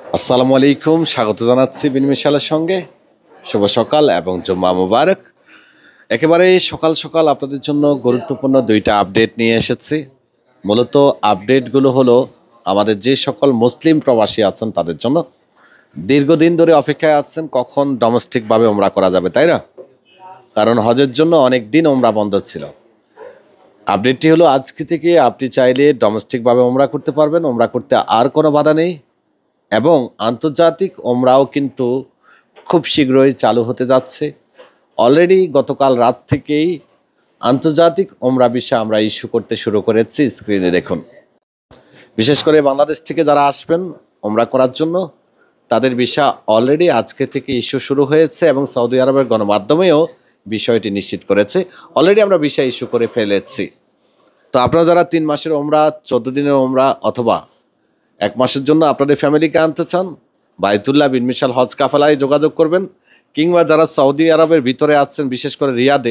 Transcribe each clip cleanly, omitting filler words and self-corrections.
আসসালামু আলাইকুম, স্বাগত জানাচ্ছি বিনিমিশালের সঙ্গে। শুভ সকাল এবং জুম্মা মুবারক। একেবারে সকাল সকাল আপনাদের জন্য গুরুত্বপূর্ণ দুইটা আপডেট নিয়ে এসেছি। মূলত আপডেটগুলো হলো আমাদের যে সকল মুসলিম প্রবাসী আছেন তাদের জন্য। দীর্ঘদিন ধরে অপেক্ষায় আছেন কখন ডোমেস্টিকভাবে ওমরা করা যাবে, তাই না? কারণ হজের জন্য অনেক দিন ওমরা বন্ধ ছিল। আপডেটটি হলো আজকে থেকে আপনি চাইলে ডোমেস্টিকভাবে ওমরা করতে পারবেন, ওমরা করতে আর কোনো বাধা নেই। এবং আন্তর্জাতিক ওমরাও কিন্তু খুব শীঘ্রই চালু হতে যাচ্ছে। অলরেডি গতকাল রাত থেকেই আন্তর্জাতিক ওমরা ভিসা আমরা ইস্যু করতে শুরু করেছি। স্ক্রিনে দেখুন, বিশেষ করে বাংলাদেশ থেকে যারা আসবেন ওমরা করার জন্য তাদের ভিসা অলরেডি আজকে থেকে ইস্যু শুরু হয়েছে এবং সৌদি আরবের গণমাধ্যমেও বিষয়টি নিশ্চিত করেছে। অলরেডি আমরা ভিসা ইস্যু করে ফেলেছি। তো আপনারা যারা 3 মাসের ওমরা, 14 দিনের ওমরা অথবা 1 মাসের জন্য আপনাদের ফ্যামিলিকে আনতে চান, বায়তুল্লাহ বিন মিশাল হজ কাফেলায় যোগাযোগ করবেন। কিংবা যারা সৌদি আরবের ভিতরে আছেন, বিশেষ করে রিয়াদে,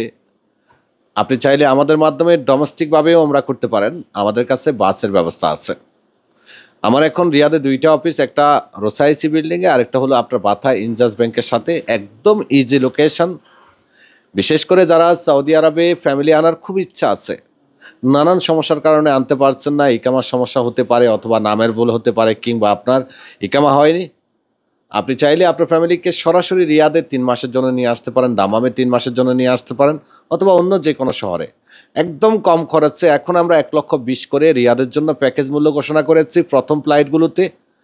আপনি চাইলে আমাদের মাধ্যমে ডোমেস্টিকভাবেও ওমরা করতে পারেন। আমাদের কাছে বাসের ব্যবস্থা আছে। আমার এখন রিয়াদে 2টা অফিস, একটা রোসাইসি বিল্ডিংয়ে, আরেকটা হলো আপনার বাথা ইনজাজ ব্যাংকের সাথে। একদম ইজি লোকেশন। বিশেষ করে যারা সৌদি আরবে ফ্যামিলি আনার খুব ইচ্ছা আছে, নানান সমস্যার কারণে আনতে পারছেন না, ইকামার সমস্যা হতে পারে অথবা নামের ভুল হতে পারে কিংবা আপনার ইকামা হয়নি, আপনি চাইলে আপনার ফ্যামিলিকে সরাসরি রিয়াদে 3 মাসের জন্য নিয়ে আসতে পারেন, দামামে 3 মাসের জন্য নিয়ে আসতে পারেন, অথবা অন্য যে কোনো শহরে একদম কম খরচে। এখন আমরা 1,20,000 করে রিয়াদের জন্য প্যাকেজ মূল্য ঘোষণা করেছি প্রথম ফ্লাইটগুলোতে।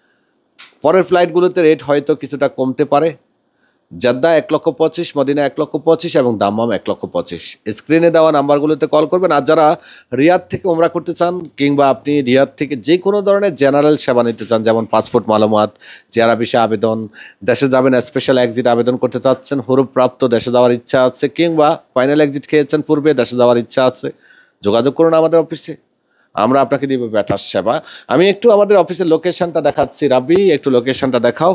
পরের ফ্লাইটগুলোতে রেট হয়তো কিছুটা কমতে পারে। জেদ্দা 1,25,000, মদিনা 1,25,000 এবং দাম্মাম 1,25,000। স্ক্রিনে দেওয়া নাম্বারগুলোতে কল করবেন। আর যারা রিয়াদ থেকে ওমরা করতে চান কিংবা আপনি রিয়াদ থেকে যে কোনো ধরনের জেনারেল সেবা নিতে চান, যেমন পাসপোর্ট মালুমাত, জিয়ারা ভিসা আবেদন, দেশে যাবেন স্পেশাল এক্সিট আবেদন করতে চাচ্ছেন, হরুপ্রাপ্ত দেশে যাওয়ার ইচ্ছা আছে, কিংবা ফাইনাল এক্সিট খেয়েছেন পূর্বে, দেশে যাওয়ার ইচ্ছা আছে, যোগাযোগ করুন আমাদের অফিসে। আমরা আপনাকে দিব বেটার সেবা। আমি একটু আমাদের অফিসের লোকেশনটা দেখাচ্ছি। রাবি, একটু লোকেশনটা দেখাও।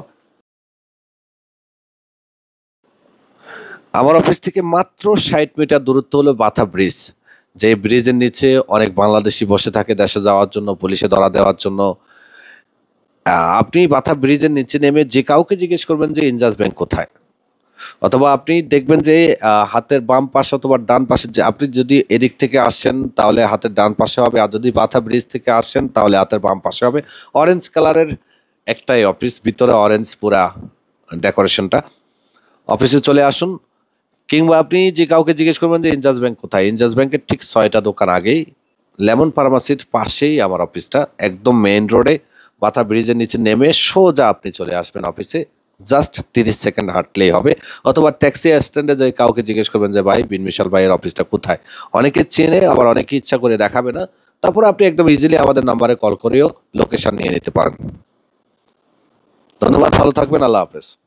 আমার অফিস থেকে মাত্র 60 মিটার দূরত্ব হলো বাথা ব্রিজ। যে ব্রিজের নিচে অনেক বাংলাদেশি বসে থাকে দেশে যাওয়ার জন্য, পুলিশে ধরা দেওয়ার জন্য। আপনি বাথা ব্রিজের নিচে নেমে যে কাউকে জিজ্ঞেস করবেন যে ইনজাজ ব্যাংক কোথায়, অথবা আপনি দেখবেন যে হাতের বাম পাশে অথবা ডান পাশে, যে আপনি যদি এদিক থেকে আসেন তাহলে হাতের ডান পাশে হবে, আর যদি বাথা ব্রিজ থেকে আসেন তাহলে হাতের বাম পাশে হবে। অরেঞ্জ কালারের একটাই অফিস, ভিতরে অরেঞ্জ পুরা ডেকোরেশনটা। অফিসে চলে আসুন, কিংবা আপনি যে কাউকে জিজ্ঞেস করবেন যে ইনজাজ ব্যাংক কোথায়, ইনজাজ ব্যাংকের ঠিক 6টা দোকান আগেই লেমন ফার্মাসির পাশেই আমার অফিসটা, একদম মেইন রোডে। বাথা ব্রিজের নিচে নেমে সোজা আপনি চলে আসবেন অফিসে। জাস্ট 30 সেকেন্ড হাঁটলেই হবে। অথবা ট্যাক্সি স্ট্যান্ডে যে কাউকে জিজ্ঞেস করবেন যে ভাই বিন মিশাল ভাইয়ের অফিসটা কোথায়। অনেকে চেনে, আবার অনেকে ইচ্ছা করে দেখাবে না। তারপর আপনি একদম ইজিলি আমাদের নাম্বারে কল করেও লোকেশন নিয়ে নিতে পারেন। ধন্যবাদ, ভালো থাকবেন, আল্লাহ হাফেজ।